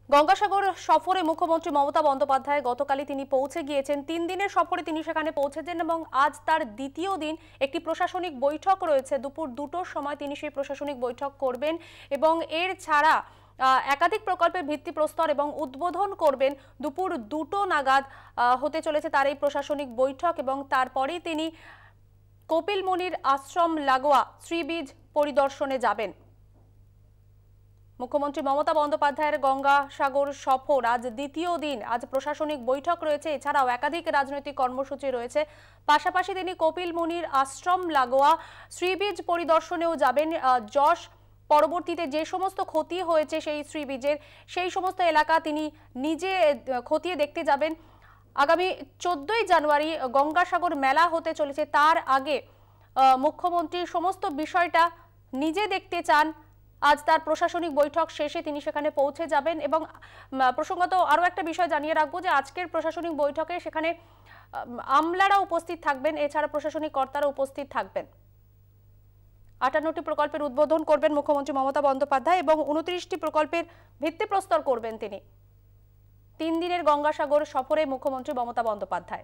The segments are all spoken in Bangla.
গঙ্গাসাগর সফরে মুখ্যমন্ত্রী মমতা বন্দ্যোপাধ্যায় গতকালই তিনি পৌঁছে গিয়েছেন। 3 দিনের সফরে তিনি সেখানে পৌঁছেছেন এবং আজ তার দ্বিতীয় দিন একটি প্রশাসনিক বৈঠক রয়েছে। দুপুর 2টোর সময় তিনি সেই প্রশাসনিক বৈঠক করবেন এবং এর ছাড়া একাধিক প্রকল্পের ভিত্তিপ্রস্তর এবং উদ্বোধন করবেন। দুপুর 2টো নাগাদ হতে চলেছে তার এই প্রশাসনিক বৈঠক এবং তারপরেই তিনি কপিলমুনির আশ্রম লাগোয়া সি বিচ পরিদর্শনে যাবেন। মুখ্যমন্ত্রী মমতা বন্দ্যোপাধ্যায়ের গঙ্গাসাগর সফর আজ দ্বিতীয় দিন। আজ প্রশাসনিক বৈঠক রয়েছে, এছাড়াও একাধিক রাজনৈতিক কর্মসূচি রয়েছে। পাশাপাশি তিনি কপিলমুনির আশ্রম লাগোয়া সি বিচ পরিদর্শনেও যাবেন। যশ পরবর্তীতে যে সমস্ত ক্ষতি হয়েছে সেই সি বিচের, সেই সমস্ত এলাকা তিনি নিজে খতিয়ে দেখতে যাবেন। আগামী 14ই জানুয়ারি গঙ্গাসাগর মেলা হতে চলেছে, তার আগে মুখ্যমন্ত্রী সমস্ত বিষয়টা নিজে দেখতে চান। আজ তার প্রশাসনিক বৈঠক শেষে তিনি সেখানে পৌঁছে যাবেন। এবং প্রসঙ্গত আরও একটা বিষয় জানিয়ে রাখবো যে আজকের প্রশাসনিক বৈঠকে সেখানে আমলারা উপস্থিত থাকবেন, এছাড়া প্রশাসনিক কর্তারা উপস্থিত থাকবেন। 58টি প্রকল্পের উদ্বোধন করবেন মুখ্যমন্ত্রী মমতা বন্দ্যোপাধ্যায় এবং 29টি প্রকল্পের ভিত্তিপ্রস্তর করবেন তিনি। 3 দিনের গঙ্গাসাগর সফরে মুখ্যমন্ত্রী মমতা বন্দ্যোপাধ্যায়।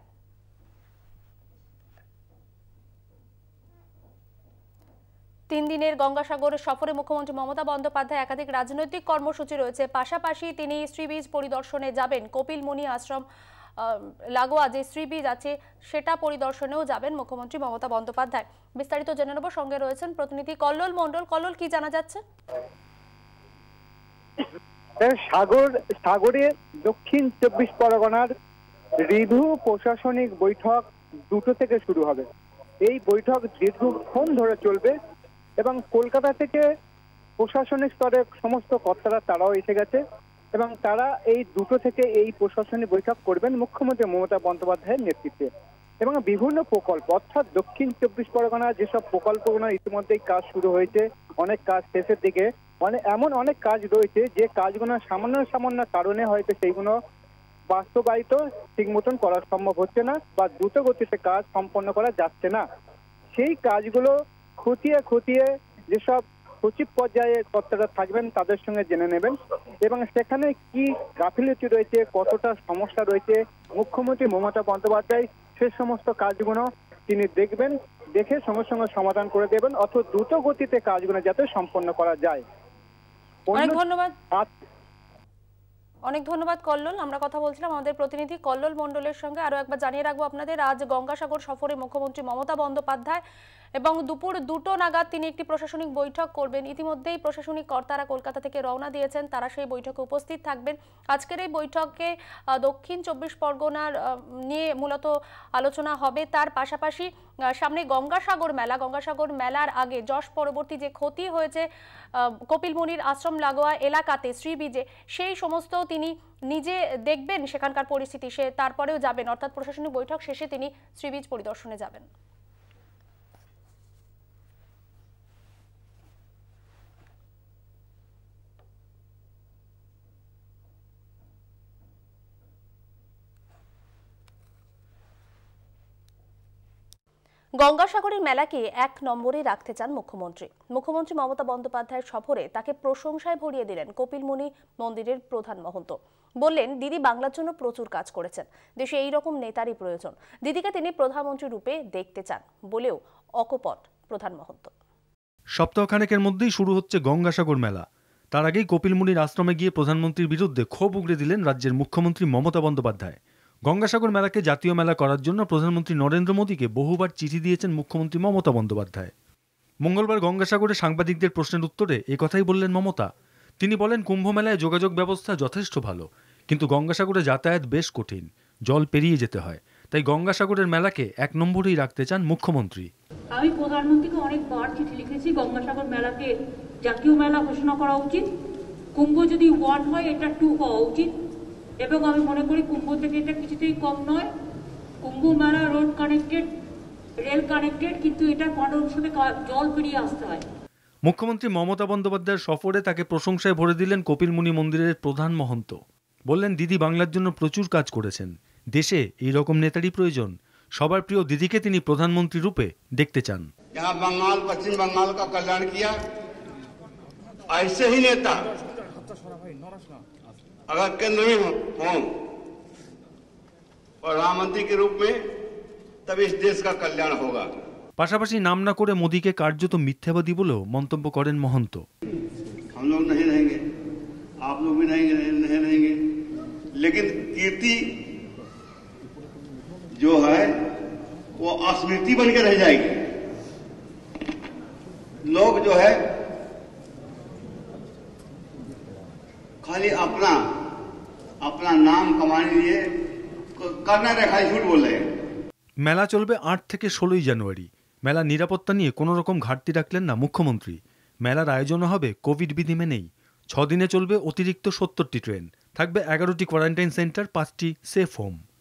তিন দিনের গঙ্গাসাগর সফরে মুখ্যমন্ত্রী মমতা বন্দ্যোপাধ্যায় একাধিক রাজনৈতিক কর্মসূচি রয়েছে। পাশাপাশি তিনি সি বিচ পরিদর্শনে যাবেন। কপিলমুনি আশ্রম লাগোয়া যে সি বিচ আছে সেটা পরিদর্শনেও যাবেন মুখ্যমন্ত্রী মমতা বন্দ্যোপাধ্যায়। বিস্তারিত জেনে নেব, সঙ্গে রয়েছেন প্রতিনিধি কল্লোল মণ্ডল। কল্লোল, কি জানা যাচ্ছে? সাগরে দক্ষিণ 24 পরগনার রিভিউ প্রশাসনিক বৈঠক 2টো থেকে শুরু হবে। এই বৈঠক দীর্ঘক্ষণ ধরে চলবে এবং কলকাতা থেকে প্রশাসনিক স্তরে সমস্ত কর্তারা তারাও এসে গেছে এবং তারা এই 2টো থেকে এই প্রশাসনিক বৈঠক করবেন মুখ্যমন্ত্রী মমতা বন্দ্যোপাধ্যায়ের নেতৃত্বে। এবং বিভিন্ন প্রকল্প, অর্থাৎ দক্ষিণ 24 পরগনার যেসব প্রকল্পগুলো ইতিমধ্যেই কাজ শুরু হয়েছে, অনেক কাজ শেষের দিকে, এমন অনেক কাজ রয়েছে যে কাজগুলো সামান্য কারণে হয়তো সেইগুলো বাস্তবায়িত ঠিক মতন করা সম্ভব হচ্ছে না বা দ্রুত গতিতে কাজ সম্পন্ন করা যাচ্ছে না। সেই কাজগুলো খতিয়ে যেসব সচিব পর্যায়ে কর্তারা থাকবেন তাদের সঙ্গে জেনে নেবেন এবং সেখানে কি গাফিলতি রয়েছে, কতটা সমস্যা রয়েছে, মুখ্যমন্ত্রী মমতা বন্দ্যোপাধ্যায় সে সমস্ত কাজগুলো তিনি দেখবেন, দেখে সঙ্গে সঙ্গে সমাধান করে দেবেন, অথবা দ্রুত গতিতে কাজগুলো যাতে সম্পন্ন করা যায়। অনেক ধন্যবাদ কল্লোল। আমরা কথা বলছিলাম আমাদের প্রতিনিধি কল্লোল মণ্ডলের সঙ্গে। আরো একবার জানিয়ে রাখবো আপনাদের, আজ গঙ্গাসাগর সফরে মুখ্যমন্ত্রী মমতা বন্দ্যোপাধ্যায় এবং দুপুর 2টো নাগাদ তিনি একটি প্রশাসনিক বৈঠক করবেন। ইতিমধ্যেই প্রশাসনিক কর্তারা কলকাতা থেকে রওনা দিয়েছেন, তারা সেই বৈঠকে উপস্থিত থাকবেন। আজকের এই বৈঠকে দক্ষিণ 24 পরগনার নিয়ে মূলত আলোচনা হবে। তার পাশাপাশি সামনে গঙ্গাসাগর মেলার আগে যশ পরবর্তী যে ক্ষতি হয়েছে কপিলমুনির আশ্রম লাগোয়া এলাকাতে সি বিচে, সেই সমস্ত তিনি নিজে দেখবেন সেখানকার পরিস্থিতি, সে তারপরেও যাবেন, অর্থাৎ প্রশাসনিক বৈঠক শেষে তিনি সি বিচ পরিদর্শনে যাবেন। গঙ্গাসাগরের মেলাকে 1 নম্বরে রাখতে চান মুখ্যমন্ত্রী মমতা বন্দ্যোপাধ্যায়ের সফরে তাকে প্রশংসায় ভরিয়ে দিলেন কপিলমুনি মন্দিরের প্রধান মহন্ত। বললেন, দিদি বাংলার জন্য প্রচুর কাজ করেছেন, দেশে এই রকম নেতারই প্রয়োজন। দিদিকে তিনি প্রধানমন্ত্রী রূপে দেখতে চান বলেও অকপট প্রধান মহন্ত। সপ্তাহখানেকের মধ্যেই শুরু হচ্ছে গঙ্গাসাগর মেলা। তার আগেই কপিলমুনির আশ্রমে গিয়ে প্রধানমন্ত্রীর বিরুদ্ধে ক্ষোভ উগরে দিলেন রাজ্যের মুখ্যমন্ত্রী মমতা বন্দ্যোপাধ্যায়। গঙ্গাসাগর মেলাকে জাতীয় মেলা করার জন্য প্রধানমন্ত্রী নরেন্দ্র মোদীকে বহুবার চিঠি দিয়েছেন মুখ্যমন্ত্রী মমতা বন্দ্যোপাধ্যায়। মঙ্গলবার গঙ্গাসাগরে সাংবাদিকদের প্রশ্নের উত্তরে একথাই বললেন মমতা। তিনি বলেন, কুম্ভ মেলায় যোগাযোগ ব্যবস্থা যথেষ্ট ভালো, কিন্তু গঙ্গাসাগরে যাতায়াত বেশ কঠিন, জল পেরিয়ে যেতে হয়। তাই গঙ্গাসাগরের মেলাকে 1 নম্বরেই রাখতে চান মুখ্যমন্ত্রী। আমি প্রধানমন্ত্রীকে অনেকবার চিঠি লিখেছি, গঙ্গাসাগর মেলাকে জাতীয় মেলা ঘোষণা করা উচিত। কুম্ভ যদি 1 হয়, এটা 2 হওয়া উচিত এবং আমি মনে করি কুম্ভ থেকে এটা কিছুতেই কম নয়। কুম্ভ মেলা রোড কানেক্টেড, রেল কানেক্টেড, কিন্তু এটা কনডমশনে জল পেরিয়ে আসতে হয়। মুখ্যমন্ত্রী মমতা বন্দ্যোপাধ্যায়ের সফরে তাকে প্রশংসায় ভরে দিলেন কপিলমুনি মন্দিরের প্রধান মহন্ত। বললেন, দিদি বাংলার জন্য প্রচুর কাজ করেছেন, দেশে এই রকম নেতারই প্রয়োজন। সবার প্রিয় দিদিকে তিনি প্রধানমন্ত্রী রূপে দেখতে চান। পশ্চিম বাংলার কল্যাণ কিয়া, ऐसे ही नेता अगर केंद्र में हों प्रधानमंत्री के रूप में, तब इस देश का कल्याण होगा। পাশাপাশি নাম না করে মোদিকে কার্যত মিথ্যাবাদী বলেও মন্তব্য করেন মহন্ত। हम लोग नहीं रहेंगे, आप लोग भी नहीं रहेंगे, लेकिन कीर्ति जो है वो स्मृति बन के रह जाएगी। लोग जो है खाली अपना नाम कमाने लिए करना रेखा झूठ बोल रहे हैं। মেলা চলবে 8 থেকে 16 জানুয়ারি। মেলার নিরাপত্তা নিয়ে কোনো রকম ঘাটতি রাখলেন না মুখ্যমন্ত্রী। মেলার আয়োজনও হবে কোভিড বিধি মেনেই। 6 দিনে চলবে অতিরিক্ত 70টি ট্রেন, থাকবে 11টি কোয়ারেন্টাইন সেন্টার, 5টি সেফ হোম।